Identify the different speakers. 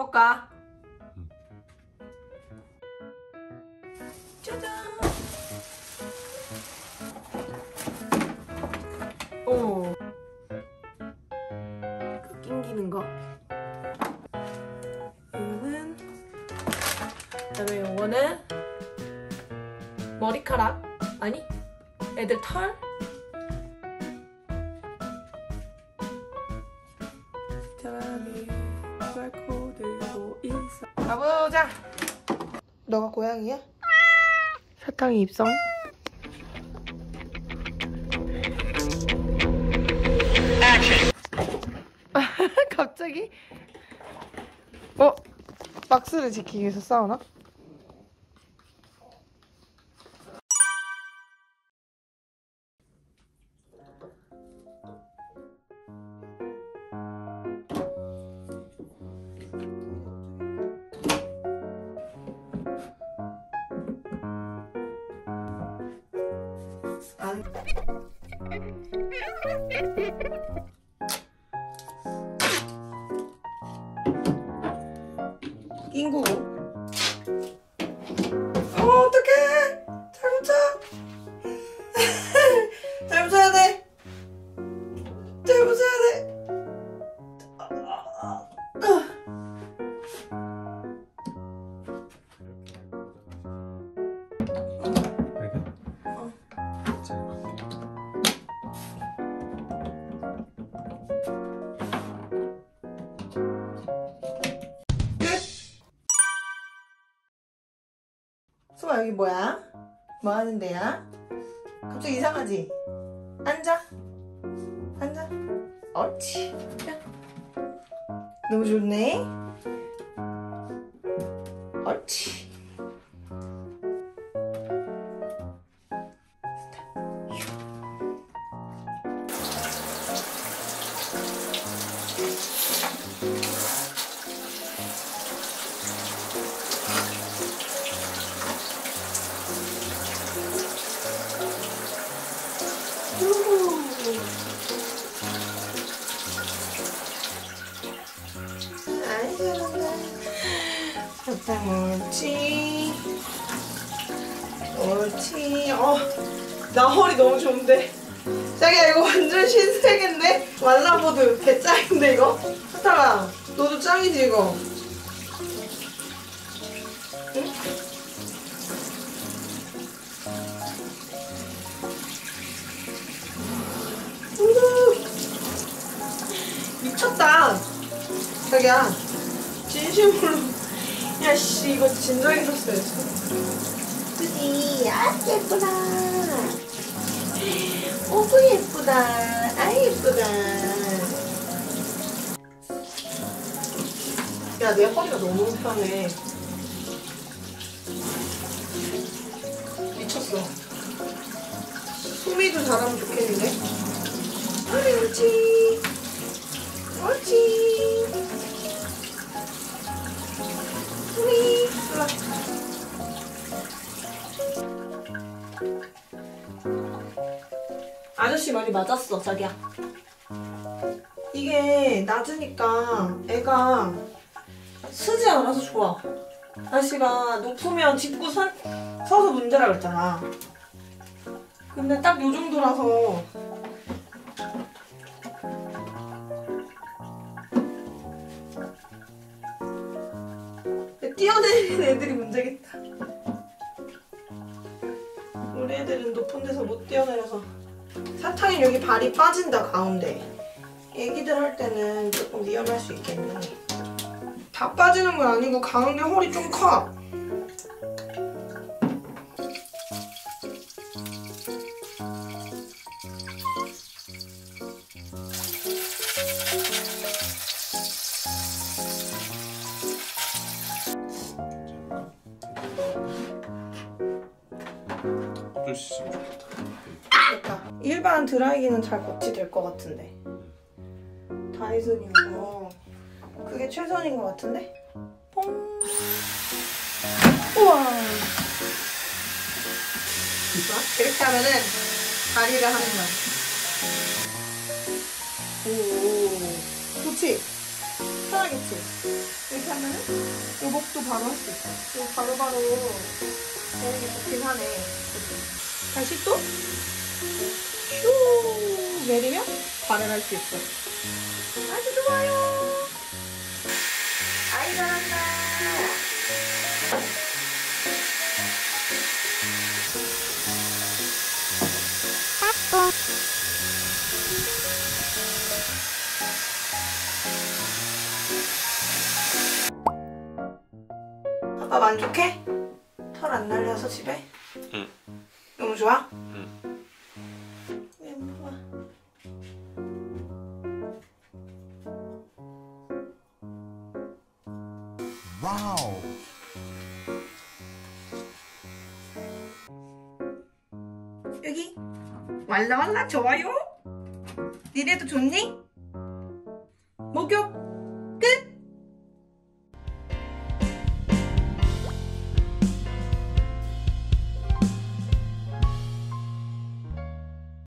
Speaker 1: 해볼까? 짜잔! 오, 그 낑기는 거. 이거는, 그다음에 요거는 머리카락 아니? 애들 털? QR코드도 있어. 가보자. 너가 고양이야? 사탕이 입성. 갑자기? 박스를 지키기 위해서 싸우나? 낑구. 어떡해. 잘 붙여. 잘 붙여야 돼. 잘 붙여야 돼. 수아 여기 뭐야? 뭐 하는 데야? 갑자기 이상하지? 앉아. 앉아. 옳지. 너무 좋네. 옳지. 아이 잘한다. 사탕 옳지. 옳지. 나 허리 너무 좋은데. 자기야 이거 완전 신세계인데? 왈라보드 개짱인데 이거? 사탕아 너도 짱이지 이거? 응? 미쳤다. 자기야 진심으로. 야씨 이거 진작에 샀어야지. 그지? 아 예쁘다. 오구 예쁘다. 아 예쁘다. 야 내 허리가 너무 편해. 미쳤어. 소미도 잘하면 좋겠는데? 아이 옳지. 옳지. 소미 일로와. 아저씨 말이 맞았어 자기야. 이게 낮으니까 애가 쓰지 않아서 좋아. 아저씨가 높으면 짚고 서서 문제라 그랬잖아. 근데 딱 요 정도라서 뛰어내리는 애들이 문제겠다. 우리 애들은 높은 데서 못 뛰어내려서. 사탕이 여기 발이 빠진다 가운데. 애기들 할 때는 조금 위험할 수 있겠네. 다 빠지는 건 아니고 가운데 홀이 좀 커. 됐다. 일반 드라이기는 잘 거치될 것 같은데. 다이슨이 거 그게 최선인 것 같은데? 뽕. 우와. 이렇게 하면은 다리를 하는 거야. 오, 좋지? 편하겠지? 이렇게 하면은 요복도 바로 할 수 있어. 이거 바로바로 되는 게 좋긴 하네. 다시 또 슈 내리면 발을 할 수 있어. 아주 좋아요. 아이 잘한다. 아빠 만족해? 털 안 날려서 집에?
Speaker 2: 응.
Speaker 1: 너무 좋아?
Speaker 2: 응.
Speaker 3: 와우.
Speaker 1: 여기 왈라왈라 좋아요. 니네도 좋니? 목욕